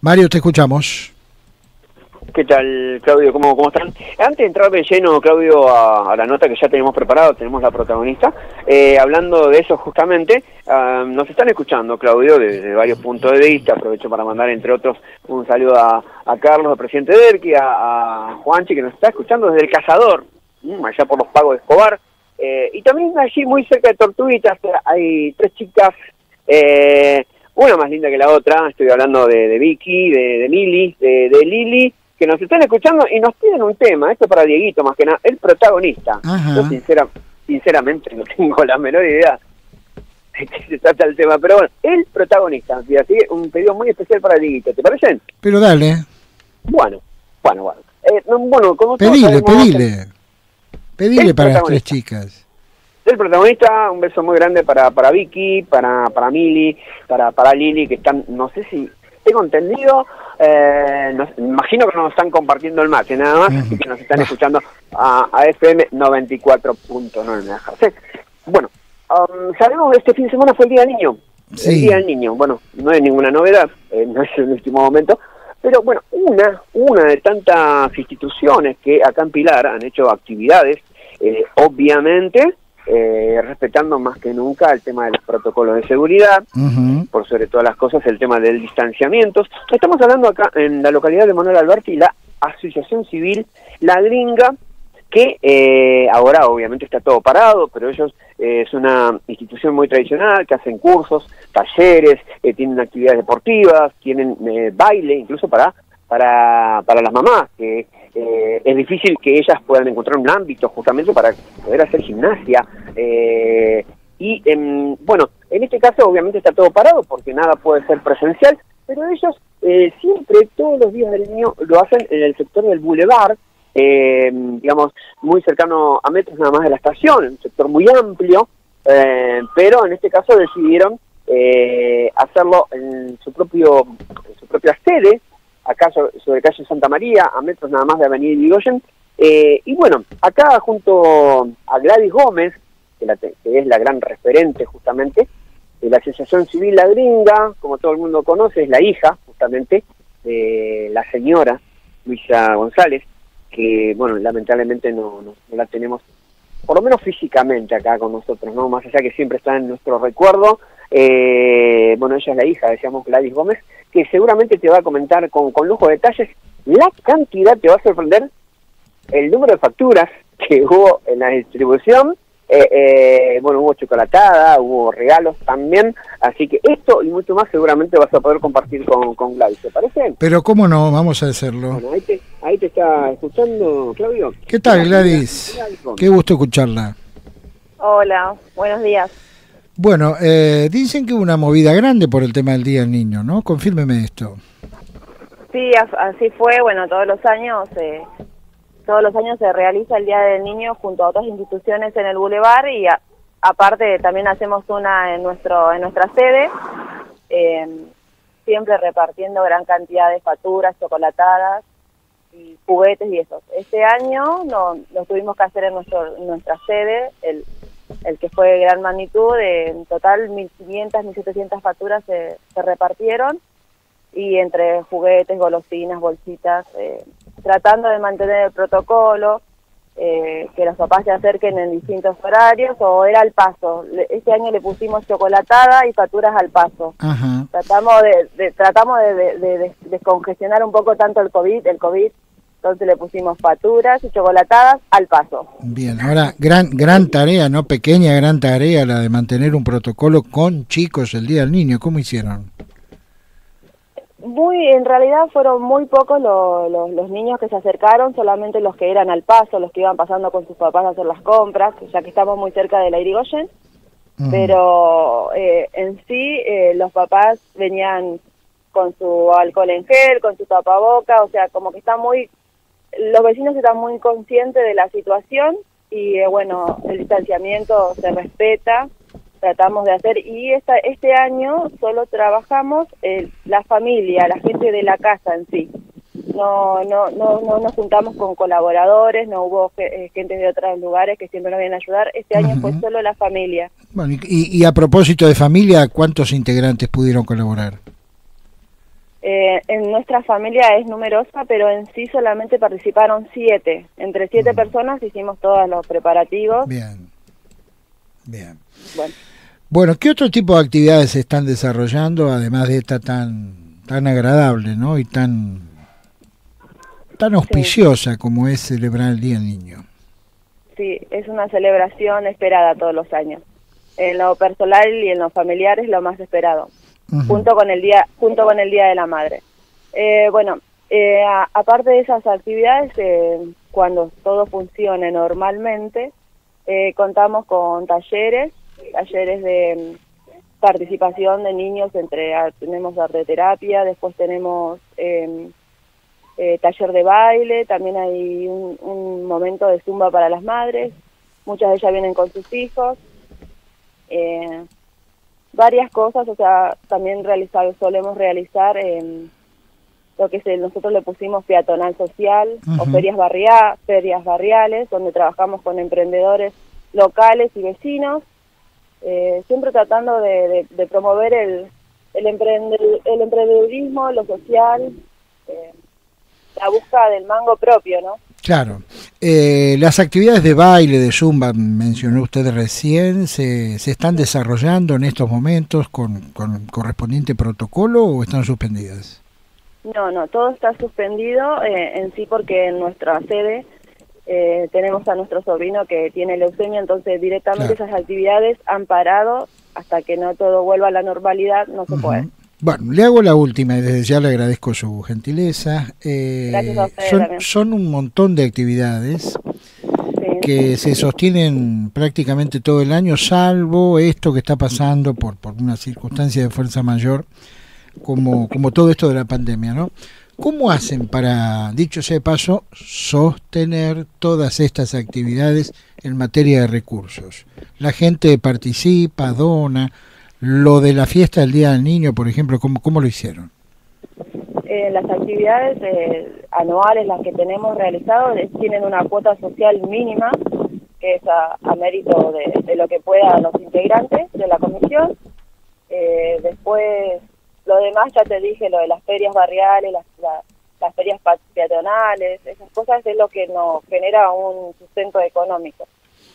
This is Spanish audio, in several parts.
Mario, te escuchamos. ¿Qué tal, Claudio? ¿Cómo están? Antes de entrar de lleno, Claudio, a la nota que ya tenemos preparado, tenemos la protagonista, hablando de eso justamente, nos están escuchando, Claudio, desde varios puntos de vista. Aprovecho para mandar, entre otros, un saludo a Carlos, el presidente de ERKI, a Juanchi, que nos está escuchando desde El Cazador, allá por los Pagos de Escobar, y también allí, muy cerca de Tortuguitas, hay 3 chicas, una más linda que la otra. Estoy hablando de Vicky, de Mili, de Lili, que nos están escuchando y nos piden un tema. Esto para Dieguito, más que nada, el protagonista. Ajá. Yo sinceramente no tengo la menor idea de qué se trata el tema, pero bueno, el protagonista. Y así, un pedido muy especial para Dieguito, ¿te parece? Pero dale. Bueno. Bueno, como todos Pedile sabemos, para las 3 chicas. el protagonista, un beso muy grande para Vicky, para Mili, para Lili, que están, no sé si tengo entendido, imagino que nos están compartiendo el mate nada más, y que nos están escuchando a FM 94.9 MHz. Bueno, sabemos que este fin de semana fue el Día del Niño. Sí. El Día del Niño, bueno, no es ninguna novedad, no es el último momento, pero bueno, una de tantas instituciones que acá en Pilar han hecho actividades, obviamente, respetando más que nunca el tema de los protocolos de seguridad, por sobre todas las cosas el tema del distanciamiento. Estamos hablando acá en la localidad de Manuel Alberti, la Asociación Civil La Gringa, que ahora obviamente está todo parado, pero ellos es una institución muy tradicional, que hacen cursos, talleres, tienen actividades deportivas, tienen baile, incluso para las mamás, que es difícil que ellas puedan encontrar un ámbito justamente para poder hacer gimnasia. Bueno, en este caso obviamente está todo parado porque nada puede ser presencial, pero ellos siempre, todos los días del niño, lo hacen en el sector del Boulevard, digamos, muy cercano a metros nada más de la estación, un sector muy amplio, pero en este caso decidieron hacerlo en su propia sede, acá sobre calle Santa María, a metros nada más de Avenida Irigoyen. Y bueno, acá junto a Gladys Gómez, que es la gran referente justamente de la Asociación Civil La Gringa, como todo el mundo conoce, es la hija justamente de la señora Luisa González, que bueno, lamentablemente no la tenemos, por lo menos físicamente, acá con nosotros, ¿no? Más allá que siempre está en nuestro recuerdo. Bueno, ella es la hija, decíamos, Gladys Gómez, que seguramente te va a comentar con lujo de detalles la cantidad, te va a sorprender el número de facturas que hubo en la distribución. Bueno, hubo chocolatada, hubo regalos también, así que esto y mucho más seguramente vas a poder compartir con Gladys, ¿te parece? Pero cómo no, vamos a hacerlo. Bueno, ahí te está escuchando, Claudio. ¿Qué tal, Gladys? Qué gusto escucharla. Hola, buenos días. Bueno, dicen que hubo una movida grande por el tema del Día del Niño, ¿no? Confírmeme esto. Sí, así fue. Bueno, todos los años se realiza el Día del Niño junto a otras instituciones en el Boulevard, y aparte también hacemos una en nuestra sede, siempre repartiendo gran cantidad de facturas, chocolatadas y juguetes y eso. Este año lo tuvimos que hacer en nuestra sede, el que fue de gran magnitud. En total 1.500, 1.700 facturas se repartieron, y entre juguetes, golosinas, bolsitas, tratando de mantener el protocolo, que los papás se acerquen en distintos horarios, o era al paso. Este año le pusimos chocolatada y facturas al paso. Ajá. Tratamos de descongestionar un poco tanto el COVID, entonces le pusimos facturas y chocolatadas al paso. Bien, ahora gran tarea, no pequeña, gran tarea la de mantener un protocolo con chicos el Día del Niño. ¿Cómo hicieron? En realidad fueron muy pocos los niños que se acercaron, solamente los que eran al paso, los que iban pasando con sus papás a hacer las compras, ya que estamos muy cerca de la Irigoyen. Pero en sí los papás venían con su alcohol en gel, con su tapaboca, o sea, como que los vecinos están muy conscientes de la situación, y bueno, el distanciamiento se respeta, tratamos de hacer, y este año solo trabajamos la familia, la gente de la casa en sí. No nos juntamos con colaboradores, no hubo gente de otros lugares que siempre nos vienen a ayudar. Este año fue solo la familia. Bueno, y a propósito de familia, ¿cuántos integrantes pudieron colaborar? En nuestra familia es numerosa, pero en sí solamente participaron 7. Entre 7 personas hicimos todos los preparativos. Bien, bien. Bueno, ¿Qué otro tipo de actividades se están desarrollando, además de esta tan agradable, ¿no? Y tan auspiciosa como es celebrar el Día del Niño? Sí, es una celebración esperada todos los años. En lo personal y en lo familiar es lo más esperado, junto con el día de la madre. Aparte de esas actividades, cuando todo funcione normalmente, contamos con talleres de participación de niños, tenemos arteterapia, después tenemos taller de baile, también hay un momento de zumba para las madres, muchas de ellas vienen con sus hijos, varias cosas, o sea, también solemos realizar lo que nosotros le pusimos peatonal social, o ferias barriales, donde trabajamos con emprendedores locales y vecinos, siempre tratando de promover el emprendedurismo, lo social, la búsqueda del mango propio, ¿no? Claro. Las actividades de baile, de zumba, mencionó usted recién, ¿se están desarrollando en estos momentos con correspondiente protocolo o están suspendidas? No, todo está suspendido en sí, porque en nuestra sede tenemos a nuestro sobrino que tiene leucemia, entonces directamente esas actividades han parado hasta que no todo vuelva a la normalidad, no se puede. Bueno, le hago la última y desde ya le agradezco su gentileza. Gracias a ustedes son un montón de actividades que se sostienen prácticamente todo el año, salvo esto que está pasando por una circunstancia de fuerza mayor, como todo esto de la pandemia, ¿no? ¿Cómo hacen para, dicho sea de paso, sostener todas estas actividades en materia de recursos? La gente participa, dona. Lo de la fiesta del Día del Niño, por ejemplo, ¿cómo lo hicieron? Las actividades anuales, las que tenemos realizadas, tienen una cuota social mínima, que es a mérito de lo que puedan los integrantes de la comisión. Después, lo demás ya te dije, lo de las ferias barriales, las ferias peatonales, esas cosas es lo que nos genera un sustento económico.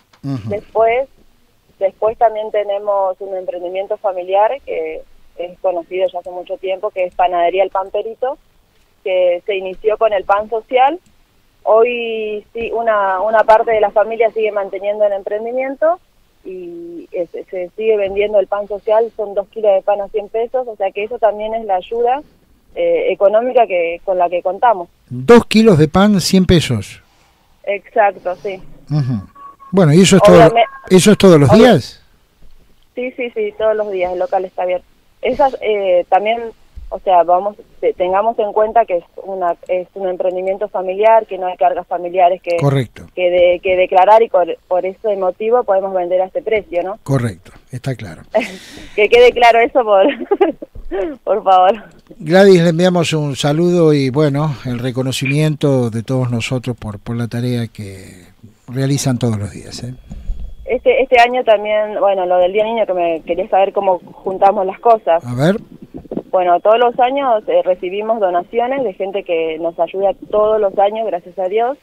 Después también tenemos un emprendimiento familiar que es conocido ya hace mucho tiempo, que es Panadería El Pamperito, que se inició con el pan social. Hoy sí, una parte de la familia sigue manteniendo el emprendimiento y se sigue vendiendo el pan social, son 2 kilos de pan a 100 pesos, o sea que eso también es la ayuda económica con la que contamos. 2 kilos de pan, 100 pesos. Exacto, sí. Bueno, ¿y eso es todos los días? Sí, todos los días el local está abierto. Esas también, o sea, tengamos en cuenta que es un emprendimiento familiar, que no hay cargas familiares que declarar, y por ese motivo podemos vender a este precio, ¿no? Correcto, está claro. Que quede claro eso, por favor. Gladys, le enviamos un saludo y bueno, el reconocimiento de todos nosotros por la tarea que realizan todos los días. Este año también, bueno, lo del Día Niño, que me quería saber cómo juntamos las cosas. A ver. Bueno, todos los años recibimos donaciones de gente que nos ayuda todos los años, gracias a Dios.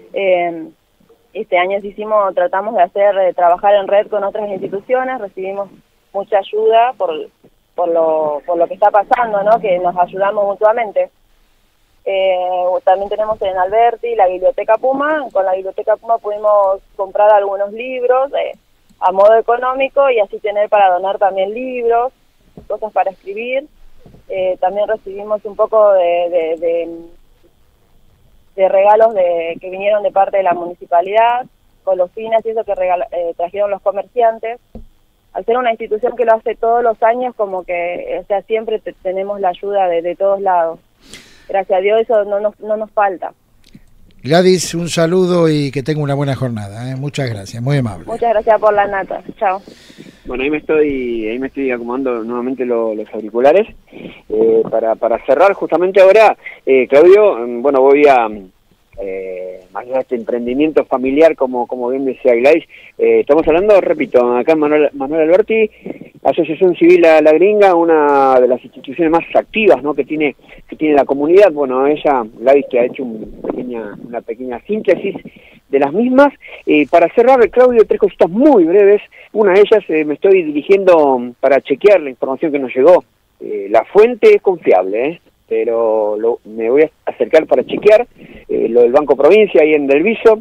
Este año tratamos de trabajar en red con otras instituciones, recibimos mucha ayuda por lo que está pasando, ¿no? Que nos ayudamos mutuamente. También tenemos en Alberti la Biblioteca Puma. Con la Biblioteca Puma pudimos comprar algunos libros a modo económico y así tener para donar también libros, cosas para escribir. También recibimos un poco de regalos que vinieron de parte de la municipalidad, golosinas y eso que trajeron los comerciantes. Al ser una institución que lo hace todos los años, como que, o sea, siempre tenemos la ayuda de todos lados. Gracias a Dios eso no nos falta. Gladys, un saludo y que tenga una buena jornada. Muchas gracias, muy amable. Muchas gracias por la nata. Chao. Bueno, ahí me estoy acomodando nuevamente los auriculares. Para cerrar justamente ahora, Claudio, bueno, voy a más allá de este emprendimiento familiar, como bien decía Gladys, estamos hablando, repito, acá Manuel Alberti, Asociación Civil La Gringa, una de las instituciones más activas, ¿no?, que tiene la comunidad. Bueno, ella, Gladys, que ha hecho una pequeña síntesis de las mismas. Para cerrar, Claudio, 3 cositas muy breves. Una de ellas, me estoy dirigiendo para chequear la información que nos llegó. La fuente es confiable, pero me voy a acercar para chequear lo del Banco Provincia ahí en Delviso,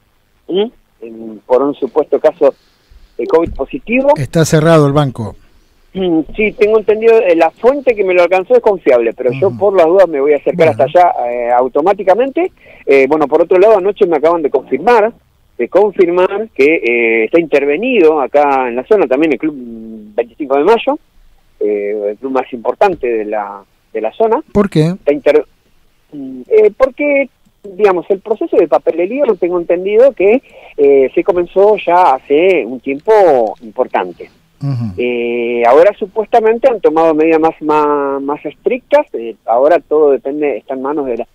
por un supuesto caso de COVID positivo. Está cerrado el banco. Sí, tengo entendido, la fuente que me lo alcanzó es confiable, pero yo por las dudas me voy a acercar hasta allá automáticamente. Bueno, por otro lado, anoche me acaban de confirmar que está intervenido acá en la zona también el Club 25 de Mayo, el club más importante de la zona. ¿Por qué? Porque, digamos, el proceso de papelería, lo tengo entendido que se comenzó ya hace un tiempo importante. Ahora supuestamente han tomado medidas más estrictas. Ahora todo depende, está en manos de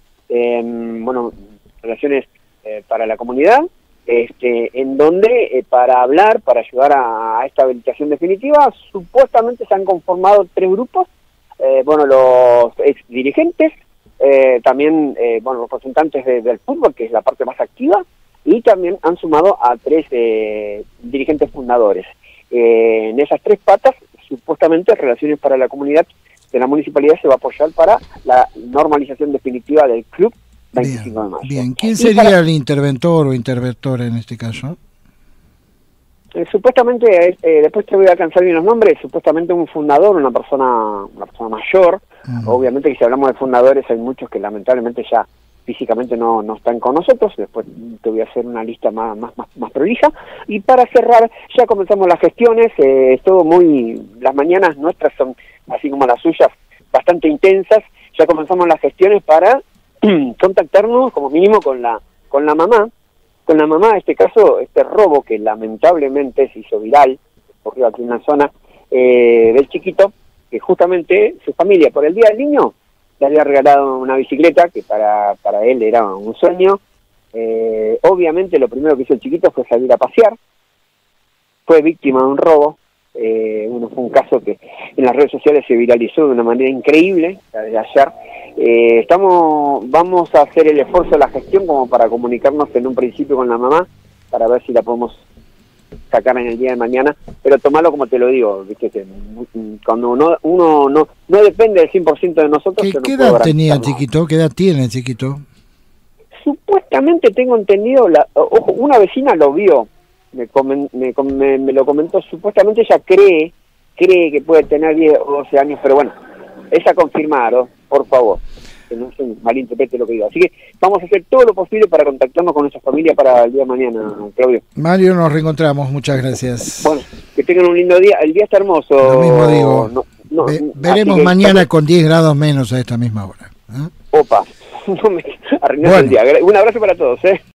relaciones para la comunidad, en donde para ayudar a esta habilitación definitiva, supuestamente se han conformado 3 grupos. Los ex dirigentes, también representantes del fútbol, que es la parte más activa, y también han sumado a 3 dirigentes fundadores. En esas 3 patas, supuestamente, Relaciones para la Comunidad de la Municipalidad se va a apoyar para la normalización definitiva del Club 25 de Mayo. Bien, ¿quién sería el interventor o interventora en este caso? Supuestamente, después te voy a alcanzar bien los nombres, supuestamente un fundador, una persona mayor. Obviamente que si hablamos de fundadores hay muchos que lamentablemente ya físicamente no están con nosotros. Después te voy a hacer una lista más prolija. Y para cerrar, ya comenzamos las gestiones. Es todo las mañanas nuestras son, así como las suyas, bastante intensas. Ya comenzamos las gestiones para contactarnos como mínimo con la mamá. Con la mamá, en este caso, este robo que lamentablemente se hizo viral, ocurrió aquí en la zona del chiquito, que justamente su familia, por el Día del Niño, le había regalado una bicicleta, que para él era un sueño. Obviamente lo primero que hizo el chiquito fue salir a pasear, fue víctima de un robo. Fue un caso que en las redes sociales se viralizó de una manera increíble, desde ayer. Vamos a hacer el esfuerzo de la gestión como para comunicarnos en un principio con la mamá, para ver si la podemos sacar en el día de mañana, pero tomarlo como te lo digo, ¿viste? Que cuando uno no depende del 100% de nosotros. ¿Qué edad tenía chiquito? ¿Qué edad tiene chiquito? Supuestamente tengo entendido, una vecina lo vio, me lo comentó, supuestamente ella cree que puede tener 10 o 12 años, pero bueno, es a confirmar, por favor, que no se malinterprete lo que digo. Así que vamos a hacer todo lo posible para contactarnos con nuestra familia para el día de mañana, Claudio. Mario, nos reencontramos, muchas gracias. Bueno, que tengan un lindo día, el día está hermoso. Lo mismo digo, veremos mañana con 10 grados menos a esta misma hora. Opa, no me arruinaste el día. Un abrazo para todos,